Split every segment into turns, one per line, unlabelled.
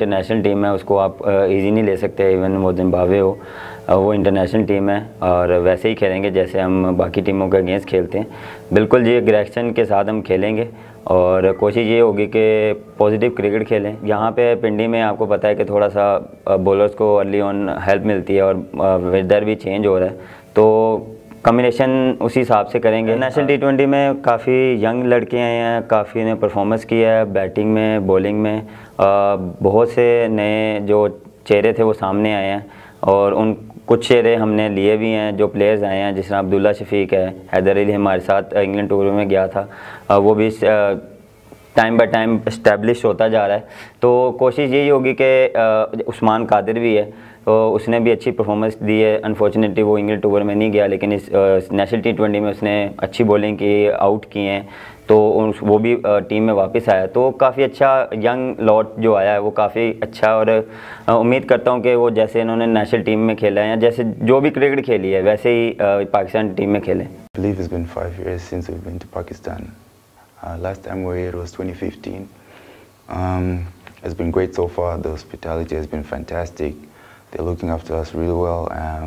International team है, उसको आप इजी नहीं ले सकते, इवन वो जिम्बाब्वे हो, वो इंटरनेशनल टीम है और वैसे ही खेलेंगे जैसे हम बाकी टीमों के अगेंस्ट खेलते हैं। बिल्कुल जी, एग्रेशन के साथ हम खेलेंगे और कोशिश ये होगी कि पॉजिटिव क्रिकेट खेलें। यहाँ पे पिंडी में आपको पता है कि थोड़ा सा बॉलर्स को अर्ली ऑन हेल्प मिलती है और वेदर भी चेंज हो रहा है, तो कॉम्बिनेशन उसी हिसाब से करेंगे। नेशनल T20 में काफ़ी यंग लड़के आए हैं, काफ़ी ने परफॉर्मेंस किया है बैटिंग में, बॉलिंग में। बहुत से नए जो चेहरे थे वो सामने आए हैं और उन कुछ चेहरे हमने लिए भी हैं जो प्लेयर्स आए हैं, जिस तरह अब्दुल्ला शफीक है, हैदर अली हमारे साथ इंग्लैंड टूर में गया था, वो भी टाइम बाय टाइम इस्टेब्लिश होता जा रहा है। तो कोशिश यही होगी कि उस्मान कादिर भी है, तो उसने भी अच्छी परफॉर्मेंस दी है। अनफॉर्चुनेटली वो इंग्लैंड टूर में नहीं गया, लेकिन इस नेशनल T20 में उसने अच्छी बॉलिंग की, आउट किए हैं, तो वो भी टीम में वापस आया। तो काफ़ी अच्छा यंग लॉट जो आया है वो काफ़ी अच्छा, और उम्मीद करता हूँ कि वो जैसे इन्होंने नेशनल टीम में खेला है या जैसे जो भी क्रिकेट खेली है वैसे ही पाकिस्तान टीम में खेलें।
I believe it's been 5 years since we've been to Pakistan. Last time we were here was 2015. It's been great so far. The hospitality has been fantastic. They're looking after us really well.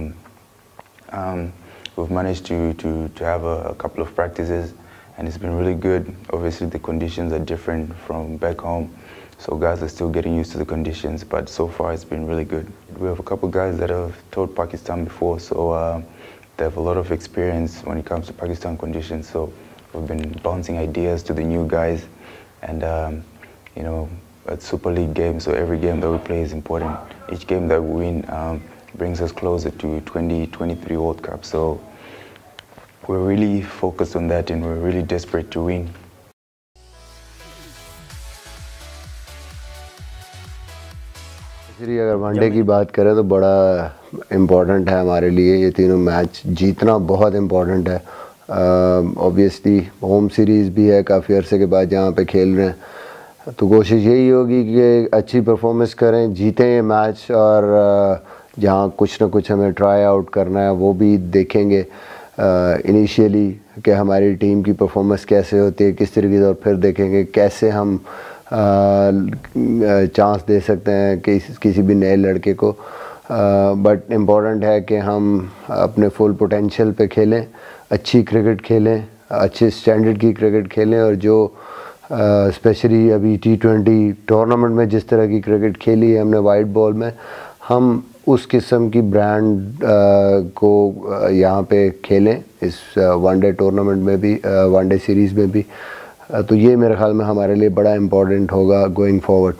We've managed to have a couple of practices and it's been really good. Obviously the conditions are different from back home, so guys are still getting used to the conditions, but so far it's been really good. We have a couple guys that have toured Pakistan before, so they have a lot of experience when it comes to Pakistan conditions, so we've been bouncing ideas to the new guys, and you know, it's Super League game, so every game that we play is important. Each game that we win brings us closer to 2023 World Cup, so we're really focused on that and we're really desperate to win.
अगर one day की बात करें तो बड़ा important है हमारे लिए, ये तीनों मैच जीतना बहुत इम्पोर्टेंट है। ऑब्वियसली होम सीरीज़ भी है, काफ़ी अरसे के बाद जहाँ पे खेल रहे हैं, तो कोशिश यही होगी कि अच्छी परफॉर्मेंस करें, जीतें ये मैच, और जहाँ कुछ ना कुछ हमें ट्राई आउट करना है वो भी देखेंगे इनिशियली कि हमारी टीम की परफॉर्मेंस कैसे होती है, किस तरीके से, और फिर देखेंगे कैसे हम चांस दे सकते हैं किसी भी नए लड़के को। बट इम्पॉर्टेंट है कि हम अपने फुल पोटेंशियल पे खेलें, अच्छी क्रिकेट खेलें, अच्छे स्टैंडर्ड की क्रिकेट खेलें, और जो स्पेशली अभी T20 टूर्नामेंट में जिस तरह की क्रिकेट खेली है हमने वाइट बॉल में, हम उस किस्म की ब्रांड को यहाँ पे खेलें इस वनडे टूर्नामेंट में भी, वनडे सीरीज़ में भी। तो ये मेरे ख्याल में हमारे लिए बड़ा इम्पोर्टेंट होगा गोइंग फॉरवर्ड।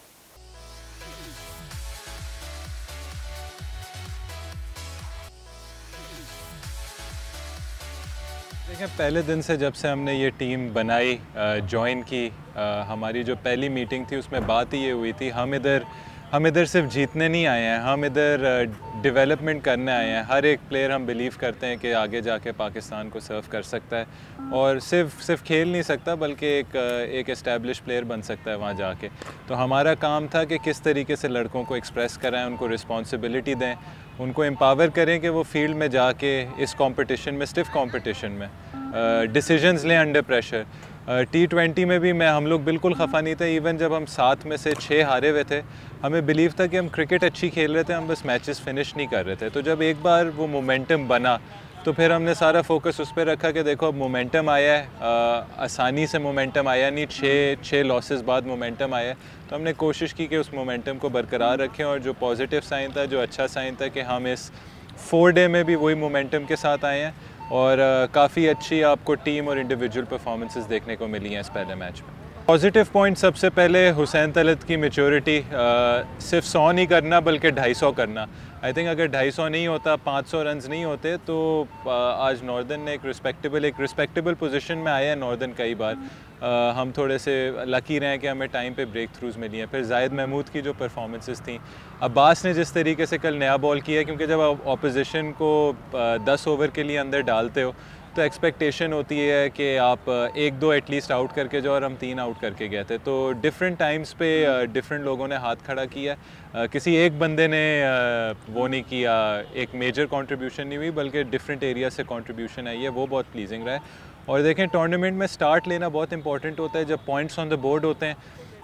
देखें, पहले दिन से जब से हमने ये टीम बनाई, ज्वाइन की, हमारी जो पहली मीटिंग थी उसमें बात ही ये हुई थी, हम इधर सिर्फ जीतने नहीं आए हैं, हम इधर डेवलपमेंट करने आए हैं। हर एक प्लेयर हम बिलीव करते हैं कि आगे जाके पाकिस्तान को सर्व कर सकता है और सिर्फ खेल नहीं सकता बल्कि एक एस्टैब्लिश प्लेयर बन सकता है वहाँ जाके। तो हमारा काम था कि किस तरीके से लड़कों को एक्सप्रेस कराएं, उनको रिस्पॉन्सिबिलिटी दें, उनको एम्पावर करें कि वो फील्ड में जाके इस कंपटीशन में, स्टिफ कंपटीशन में डिसीजंस लें अंडर प्रेशर। T20 में भी हम लोग बिल्कुल खफा नहीं थे। इवन जब हम 7 में से 6 हारे हुए थे, हमें बिलीव था कि हम क्रिकेट अच्छी खेल रहे थे, हम बस मैचेस फिनिश नहीं कर रहे थे। तो जब एक बार वो मोमेंटम बना तो फिर हमने सारा फोकस उस पर रखा कि देखो अब मोमेंटम आया है, आसानी से मोमेंटम आया नहीं, 6 लॉसेस बाद मोमेंटम आया है। तो हमने कोशिश की कि उस मोमेंटम को बरकरार रखें, और जो पॉजिटिव साइन था, जो अच्छा साइन था कि हम इस 4 डे में भी वही मोमेंटम के साथ आए हैं, और काफ़ी अच्छी आपको टीम और इंडिविजुअल परफॉर्मेंसेस देखने को मिली हैं इस पहले मैच में। पॉजिटिव पॉइंट सबसे पहले हुसैन तलत की मैच्योरिटी, सिर्फ 100 नहीं करना बल्कि 250 करना। आई थिंक अगर 250 नहीं होता, 500 रन्स नहीं होते, तो आज नॉर्दर्न ने एक रिस्पेक्टेबल पोजीशन में आया है नॉर्दर्न कई बार। हम थोड़े से लकी रहे हैं कि हमें टाइम पे ब्रेक थ्रूज मिली हैं। फिर जाहिद महमूद की जो परफॉर्मेंसेस थी, अब्बास ने जिस तरीके से कल नया बॉल किया, क्योंकि जब आप ऑपोजिशन को 10 ओवर के लिए अंदर डालते हो तो एक्सपेक्टेशन होती है कि आप 1-2 एटलीस्ट आउट करके जाओ, और हम 3 आउट करके गए थे। तो डिफरेंट टाइम्स पे डिफरेंट लोगों ने हाथ खड़ा किया। किसी एक बंदे ने वो नहीं किया, एक मेजर कंट्रीब्यूशन नहीं हुई, बल्कि डिफरेंट एरिया से कंट्रीब्यूशन आई है, वो बहुत प्लीजिंग रहा है। और देखें, टूर्नामेंट में स्टार्ट लेना बहुत इंपॉर्टेंट होता है। जब पॉइंट्स ऑन द बोर्ड होते हैं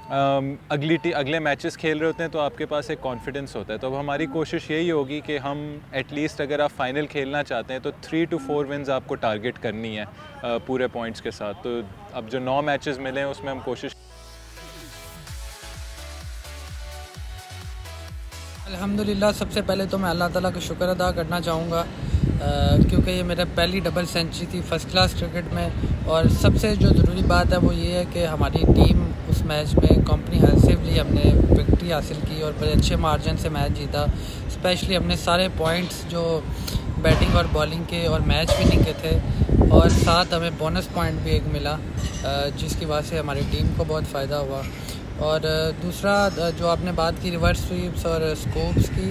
अगले मैचेस खेल रहे होते हैं तो आपके पास एक कॉन्फिडेंस होता है। तो अब हमारी कोशिश यही होगी कि हम एटलीस्ट अगर आप फाइनल खेलना चाहते हैं तो 3 to 4 विन्स आपको टारगेट करनी है पूरे पॉइंट्स के साथ। तो अब जो 9 मैचेस मिले हैं उसमें हम कोशिश।
अल्हम्दुलिल्लाह, सबसे पहले तो मैं अल्लाह ताला का शुक्र अदा करना चाहूँगा क्योंकि ये मेरा पहली डबल सेंचुरी थी फ़र्स्ट क्लास क्रिकेट में। और सबसे जो ज़रूरी बात है वो ये है कि हमारी टीम उस मैच में कॉम्प्रिहेंसिवली हमने विक्ट्री हासिल की और बड़े अच्छे मार्जिन से मैच जीता। स्पेशली हमने सारे पॉइंट्स जो बैटिंग और बॉलिंग के और मैच विनिंग के थे और साथ हमें बोनस पॉइंट भी एक मिला जिसकी वजह से हमारी टीम को बहुत फ़ायदा हुआ। और दूसरा जो आपने बात की रिवर्स स्वीप्स और स्कोप्स की,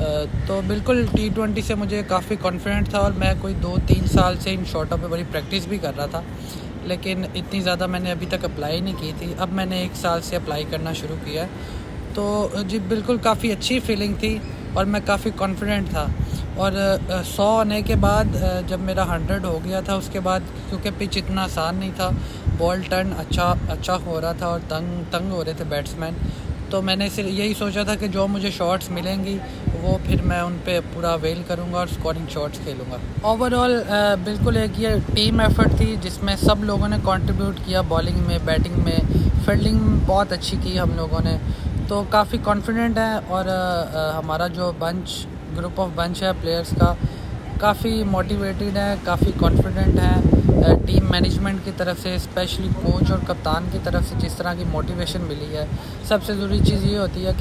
तो बिल्कुल T20 से मुझे काफ़ी कॉन्फिडेंट था और मैं कोई 2-3 साल से इन शॉटों पे बड़ी प्रैक्टिस भी कर रहा था, लेकिन इतनी ज़्यादा मैंने अभी तक अप्लाई नहीं की थी। अब मैंने 1 साल से अप्लाई करना शुरू किया है। तो जी बिल्कुल काफ़ी अच्छी फीलिंग थी और मैं काफ़ी कॉन्फिडेंट था। और 100 आने के बाद जब मेरा 100 हो गया था उसके बाद, क्योंकि पिच इतना आसान नहीं था, बॉल टर्न अच्छा हो रहा था और तंग हो रहे थे बैट्समैन, तो मैंने सिर्फ यही सोचा था कि जो मुझे शॉट्स मिलेंगी वो फिर मैं उन पे पूरा वेल करूँगा और स्कोरिंग शॉट्स खेलूँगा। ओवरऑल बिल्कुल एक ये टीम एफर्ट थी जिसमें सब लोगों ने कंट्रीब्यूट किया, बॉलिंग में, बैटिंग में, फील्डिंग बहुत अच्छी की हम लोगों ने। तो काफ़ी कॉन्फिडेंट है और हमारा जो ग्रुप ऑफ बंच है प्लेयर्स का काफ़ी मोटिवेटेड है, काफ़ी कॉन्फिडेंट है। टीम मैनेजमेंट की तरफ से, स्पेशली कोच और कप्तान की तरफ से जिस तरह की मोटिवेशन मिली है, सबसे ज़रूरी चीज़ ये होती है कि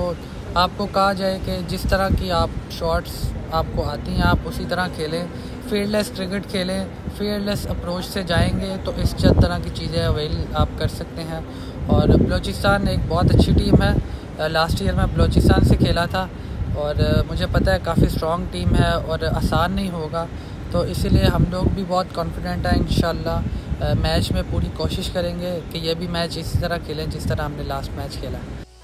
आपको कहा जाए कि जिस तरह की आप शॉट्स आपको आती हैं आप उसी तरह खेलें, फील्डलेस क्रिकेट खेलें, फील्डलेस अप्रोच से जाएंगे तो इस तरह की चीज़ें अवेल आप कर सकते हैं। और बलूचिस्तान एक बहुत अच्छी टीम है। लास्ट ईयर मैं बलूचिस्तान से खेला था और मुझे पता है काफ़ी स्ट्रॉन्ग टीम है और आसान नहीं होगा, तो इसीलिए हम लोग भी बहुत कॉन्फिडेंट हैं। इंशाल्लाह मैच में पूरी कोशिश करेंगे कि ये भी मैच इसी तरह खेलें जिस तरह हमने लास्ट मैच खेला।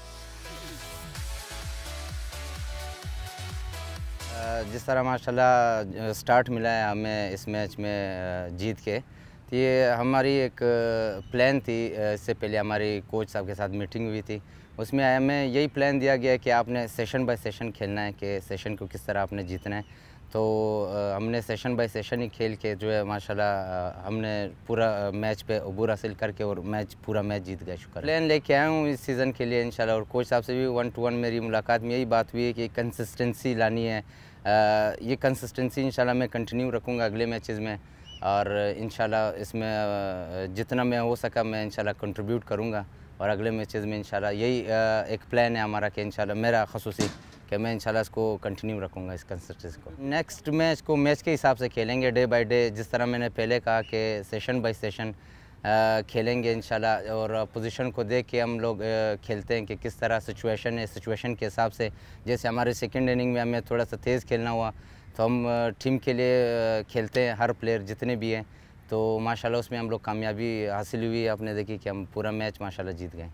जिस तरह माशाल्लाह स्टार्ट मिला है हमें इस मैच में जीत के, तो ये हमारी एक प्लान थी। इससे पहले हमारी कोच साहब के साथ मीटिंग हुई थी, उसमें हमें यही प्लान दिया गया कि आपने सेशन बाय सेशन खेलना है, कि सेशन को किस तरह आपने जीतना है। तो हमने सेशन बाय सेशन ही खेल के जो है माशाल्लाह हमने पूरा मैच पे अबूर हासिल करके और पूरा मैच जीत गए। शुक्र। प्लान लेके आया हूँ इस सीज़न के लिए इंशाल्लाह, और कोच साहब से भी 1-to-1 मेरी मुलाकात में यही बात हुई है कि कंसिस्टेंसी लानी है। ये कंसिस्टेंसी इंशाल्लाह मैं कंटिन्यू रखूँगा अगले मैचेस में, और इंशाल्लाह इसमें जितना मैं हो सका मैं इंशाल्लाह कंट्रीब्यूट करूँगा। और अगले मैचेस में इंशाल्लाह यही एक प्लान है हमारा कि इंशाल्लाह मेरा ख़ुसूसी कि मैं इंशाल्लाह इसको कंटिन्यू रखूँगा इस कंसिस्टेंसी को। नेक्स्ट मैच को मैच के हिसाब से खेलेंगे, डे बाय डे, जिस तरह मैंने पहले कहा कि सेशन बाय सेशन खेलेंगे इंशाल्लाह। और पोजीशन को देख के हम लोग खेलते हैं कि किस तरह सिचुएशन है, सिचुएशन के हिसाब से। जैसे हमारे सेकंड इनिंग में हमें थोड़ा सा तेज़ खेलना हुआ तो हम टीम के लिए खेलते हैं, हर प्लेयर जितने भी हैं, तो माशाल्लाह उसमें हम लोग कामयाबी हासिल हुई। आपने देखी कि हम पूरा मैच माशाल्लाह जीत गए।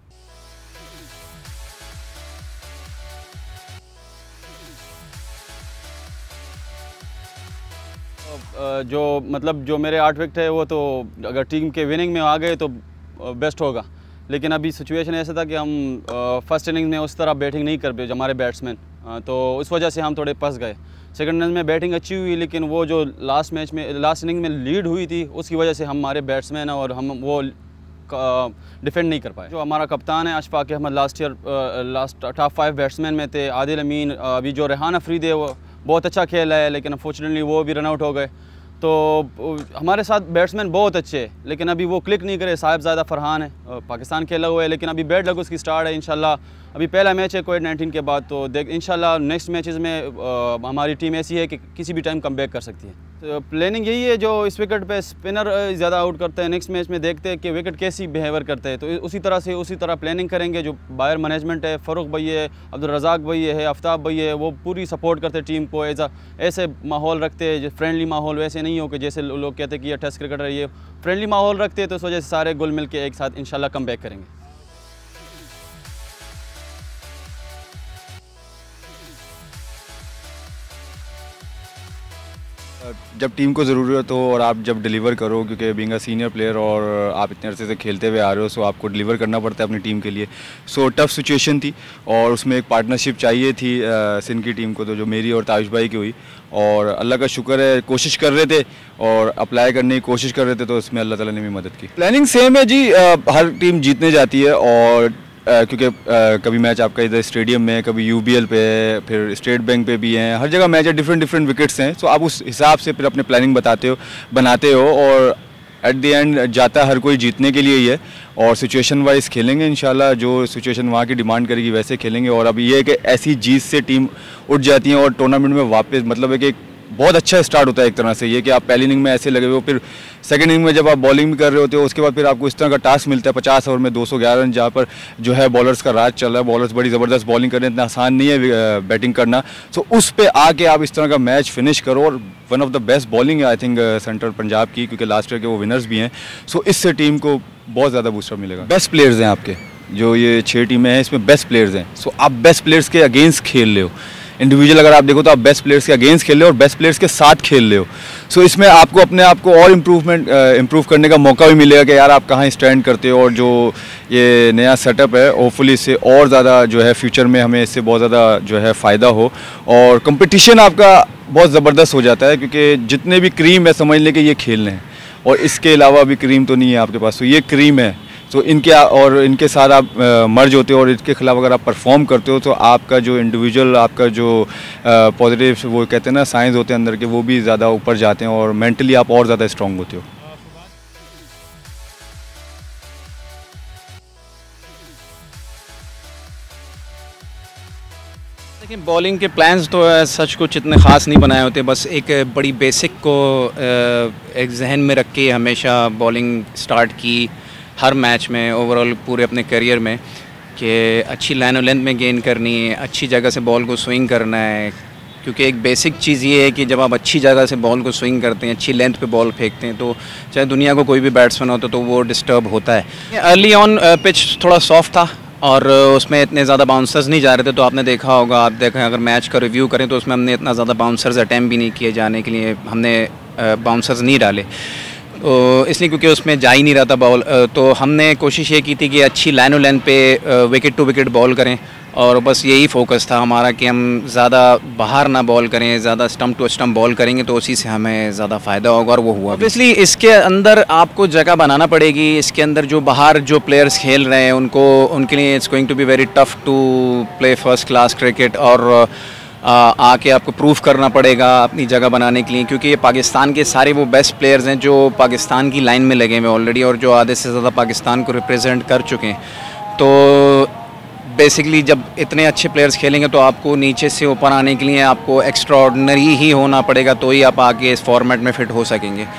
जो मेरे 8 विकेट है वो तो अगर टीम के विनिंग में आ गए तो बेस्ट होगा, लेकिन अभी सिचुएशन ऐसा था कि हम फर्स्ट इनिंग में उस तरह बैटिंग नहीं कर पाए हमारे बैट्समैन, तो उस वजह से हम थोड़े फंस गए। सेकंड इनिंग में बैटिंग अच्छी हुई, लेकिन वो जो लास्ट इनिंग में लीड हुई थी उसकी वजह से हमारे बैट्समैन और हम वो डिफेंड नहीं कर पाए। जो हमारा कप्तान है Ashfaq Ahmed, last top 5 batsman में थे। आदिल अमीन, अभी जो रेहान अफरीद है वो बहुत अच्छा खेल है, लेकिन अनफॉर्चुनेटली वो भी रन आउट हो गए। तो हमारे साथ बैट्समैन बहुत अच्छे हैं, लेकिन अभी वो क्लिक नहीं करे। साहिबजादा फरहान है, पाकिस्तान खेला हुआ है, लेकिन अभी बैड लक उसकी स्टार्ट है। इंशाल्लाह अभी पहला मैच है कोविड-19 के बाद, तो इंशाल्लाह नेक्स्ट मैचेस में हमारी टीम ऐसी है कि किसी भी टाइम कमबैक कर सकती है। तो प्लानिंग यही है, जो इस विकेट पे स्पिनर ज़्यादा आउट करते हैं, नेक्स्ट मैच में देखते हैं कि विकेट कैसी बिहेवियर करते हैं, तो उसी तरह प्लानिंग करेंगे। जो बायर मैनेजमेंट है, फ़ारूक भाई है, अब्दुल रज़ाक भाई है, आफ्ताब भाई है, वो पूरी सपोर्ट करते हैं टीम को। ऐसे माहौल रखते हैं, फ्रेंडली माहौल, वैसे नहीं हो कि जैसे लोग कहते हैं कि ये टेस्ट क्रिकेटर है, ये फ्रेंडली माहौल रखते हैं, तो इस वजह से सारे गुल मिल के एक साथ इंशाल्लाह कमबैक करेंगे।
जब टीम को ज़रूरत हो और आप जब डिलीवर करो, क्योंकि बीइंग अ सीनियर प्लेयर और आप इतने अरसे से खेलते हुए आ रहे हो, सो आपको डिलीवर करना पड़ता है अपनी टीम के लिए। सो टफ सिचुएशन थी और उसमें एक पार्टनरशिप चाहिए थी सिंध की टीम को, तो जो मेरी और तायुष भाई की हुई, और अल्लाह का शुक्र है कोशिश कर रहे थे और अप्लाई करने की कोशिश कर रहे थे, तो उसमें अल्लाह ताला ने भी मदद की। प्लानिंग सेम है जी, हर टीम जीतने जाती है और क्योंकि कभी मैच आपका इधर स्टेडियम में, कभी यूबीएल पे है, फिर स्टेट बैंक पे भी हैं, हर जगह मैच है, डिफरेंट विकेट्स हैं। सो आप उस हिसाब से फिर अपने प्लानिंग बनाते हो और एट द एंड जाता हर कोई जीतने के लिए ही है। और सिचुएशन वाइज खेलेंगे इंशाल्लाह, जो सिचुएशन वहाँ की डिमांड करेगी वैसे खेलेंगे। और अब ये है कि ऐसी जीत से टीम उठ जाती है और टूर्नामेंट में वापस, मतलब है कि बहुत अच्छा स्टार्ट होता है एक तरह से। ये कि आप पहली इनिंग में ऐसे लगे हुए हो, फिर सेकंड इनिंग में जब आप बॉलिंग भी कर रहे होते हो, उसके बाद फिर आपको इस तरह का टास्क मिलता है 50 ओवर में 211 रन, जहाँ पर जो है बॉलर्स का राज चल रहा है, बॉलर्स बड़ी ज़बरदस्त बॉलिंग कर रहे हैं, इतना आसान नहीं है बैटिंग करना। सो उस पर आके आप इस तरह का मैच फिनिश करो, और one of the best bowling है आई थिंक सेंट्रल पंजाब की, क्योंकि लास्ट ईयर के वो विनर्स भी हैं। सो इससे टीम को बहुत ज़्यादा बूस्टअप मिलेगा। बेस्ट प्लेयर्स हैं आपके, जो ये 6 टीमें हैं इसमें बेस्ट प्लेयर्स हैं। सो आप बेस्ट प्लेयर्स के अगेंस्ट खेल रहे हो। इंडिविजुअल अगर आप देखो तो आप बेस्ट प्लेयर्स के अगेंस्ट खेल रहे हो और बेस्ट प्लेयर्स के साथ खेल रहे हो। सो इसमें आपको अपने आप को और इम्प्रूव करने का मौका भी मिलेगा कि यार आप कहाँ स्टैंड करते हो। और जो ये नया सेटअप है, होपफुली इससे और ज़्यादा जो है फ्यूचर में हमें इससे बहुत ज़्यादा जो है फ़ायदा हो, और कंपटीशन आपका बहुत ज़बरदस्त हो जाता है, क्योंकि जितने भी क्रीम है समझ लें कि ये खेलने हैं, और इसके अलावा भी क्रीम तो नहीं है आपके पास। तो ये क्रीम है, तो इनके साथ आप मर्ज होते हो और इनके खिलाफ अगर आप परफॉर्म करते हो, तो आपका जो इंडिविजुअल, आपका जो पॉजिटिव वो कहते हैं ना साइंस होते हैं अंदर के, वो भी ज़्यादा ऊपर जाते हैं और मेंटली आप और ज़्यादा स्ट्रॉन्ग होते हो।
देखिए, बॉलिंग के प्लान्स तो सच कुछ इतने ख़ास नहीं बनाए होते, बस एक बड़ी बेसिक को एक जहन में रख के हमेशा बॉलिंग स्टार्ट की हर मैच में, ओवरऑल पूरे अपने करियर में, कि अच्छी लाइन और लेंथ में गेन करनी है, अच्छी जगह से बॉल को स्विंग करना है। क्योंकि एक बेसिक चीज़ ये है कि जब आप अच्छी जगह से बॉल को स्विंग करते हैं, अच्छी लेंथ पे बॉल फेंकते हैं, तो चाहे दुनिया को कोई भी बैट्समैन हो तो वो डिस्टर्ब होता है। अर्ली ऑन पिच थोड़ा सॉफ्ट था और उसमें इतने ज़्यादा बाउंसर्स नहीं जा रहे थे, तो आपने देखा होगा, आप देखें अगर मैच का रिव्यू करें तो उसमें हमने इतना ज़्यादा बाउंसर्स अटैम्प्ट भी नहीं किए जाने के लिए, हमने बाउंसर्स नहीं डाले, तो इसलिए क्योंकि उसमें जा ही नहीं रहा था बॉल। तो हमने कोशिश ये की थी कि अच्छी लाइन और लेंथ पे विकेट टू विकेट बॉल करें, और बस यही फोकस था हमारा कि हम ज़्यादा बाहर ना बॉल करें, ज़्यादा स्टंप टू स्टंप बॉल करेंगे तो उसी से हमें ज़्यादा फ़ायदा होगा, और वो हुआ। ऑब्वियसली इसके अंदर आपको जगह बनाना पड़ेगी, इसके अंदर जो बाहर जो प्लेयर्स खेल रहे हैं उनके लिए it's going to be very tough to play first class cricket, और आके आपको प्रूफ करना पड़ेगा अपनी जगह बनाने के लिए, क्योंकि ये पाकिस्तान के सारे वो बेस्ट प्लेयर्स हैं जो पाकिस्तान की लाइन में लगे हुए ऑलरेडी, और जो आधे से ज़्यादा पाकिस्तान को रिप्रेजेंट कर चुके हैं। तो बेसिकली जब इतने अच्छे प्लेयर्स खेलेंगे तो आपको नीचे से ऊपर आने के लिए आपको एक्स्ट्रा ऑर्डिनरी ही होना पड़ेगा, तो ही आप आगे इस फॉर्मेट में फ़िट हो सकेंगे।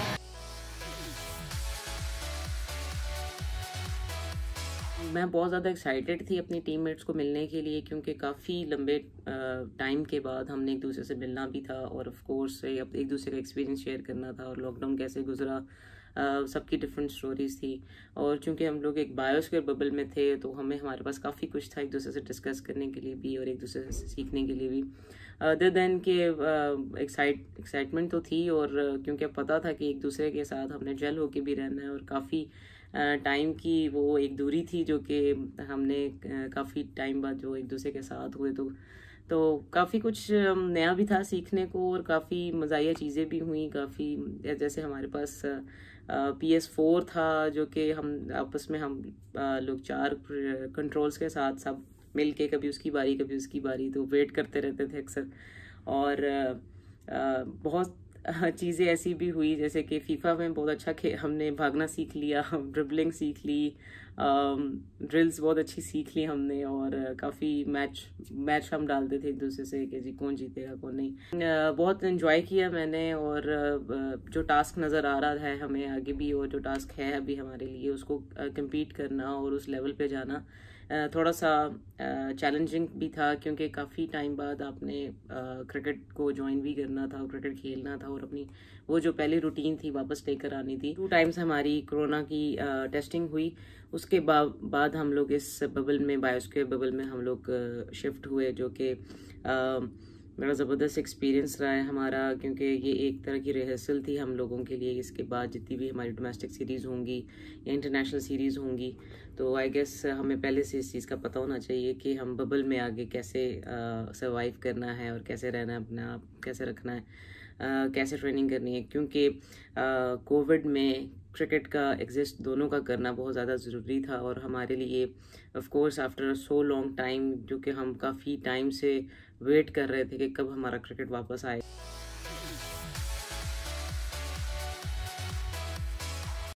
मैं बहुत ज़्यादा एक्साइटेड थी अपनी टीममेट्स को मिलने के लिए, क्योंकि काफ़ी लंबे टाइम के बाद हमने एक दूसरे से मिलना भी था, और ऑफ कोर्स एक दूसरे का एक्सपीरियंस शेयर करना था, और लॉकडाउन कैसे गुजरा, सबकी डिफरेंट स्टोरीज़ थी। और चूंकि हम लोग एक बायोस्फीयर बबल में थे, तो हमारे पास काफ़ी कुछ था एक दूसरे से डिस्कस करने के लिए भी और एक दूसरे से सीखने के लिए भी। अदर दैन के एक्साइटमेंट तो थी, और क्योंकि अब पता था कि एक दूसरे के साथ हमने जेल होके भी रहना है, और काफ़ी टाइम की वो एक दूरी थी जो कि हमने काफ़ी टाइम बाद जो एक दूसरे के साथ हुए, तो काफ़ी कुछ नया भी था सीखने को, और काफ़ी मज़ाहिया चीज़ें भी हुई। काफ़ी जैसे हमारे पास PS4 था, जो कि हम आपस में हम लोग 4 कंट्रोल्स के साथ सब मिल के कभी उसकी बारी तो वेट करते रहते थे अक्सर। और बहुत चीज़ें ऐसी भी हुई, जैसे कि फीफा में बहुत अच्छा हमने भागना सीख लिया, ड्रिबलिंग सीख ली, ड्रिल्स बहुत अच्छी सीख ली हमने, और काफ़ी मैच हम डालते थे एक दूसरे से कि जी कौन जीतेगा कौन नहीं। बहुत एंजॉय किया मैंने, और जो टास्क नज़र आ रहा है हमें आगे भी, और जो टास्क है अभी हमारे लिए उसको कम्पीट करना और उस लेवल पे जाना थोड़ा सा चैलेंजिंग भी था, क्योंकि काफ़ी टाइम बाद आपने क्रिकेट को ज्वाइन भी करना था, क्रिकेट खेलना था, और अपनी वो जो पहली रूटीन थी वापस लेकर आनी थी। 2 टाइम्स हमारी कोरोना की टेस्टिंग हुई, उसके बाद हम लोग इस बबल में, बायोस्फीयर बबल में हम लोग शिफ्ट हुए, जो कि बड़ा ज़बरदस्त एक्सपीरियंस रहा है हमारा, क्योंकि ये एक तरह की रिहर्सल थी हम लोगों के लिए। इसके बाद जितनी भी हमारी डोमेस्टिक सीरीज़ होंगी या इंटरनेशनल सीरीज़ होंगी, तो आई गेस हमें पहले से इस चीज़ का पता होना चाहिए कि हम बबल में आगे कैसे सर्वाइव करना है और कैसे रहना है, अपना आप कैसे रखना है, कैसे ट्रेनिंग करनी है। क्योंकि कोविड में क्रिकेट का एग्जिस्ट दोनों का करना बहुत ज़्यादा ज़रूरी था, और हमारे लिए of course after so long time, जो कि हम काफ़ी टाइम से वेट कर रहे थे कि कब हमारा क्रिकेट वापस आए।